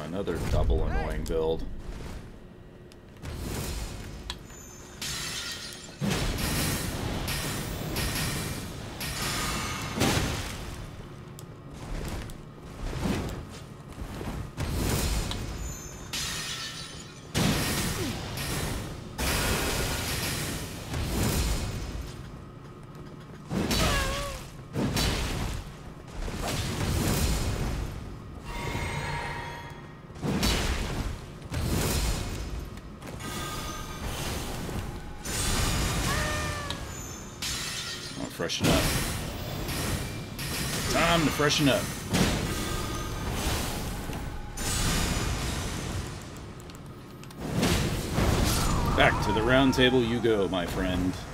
Another double annoying build. Freshen up. Time to freshen up. Back to the round table you go, my friend.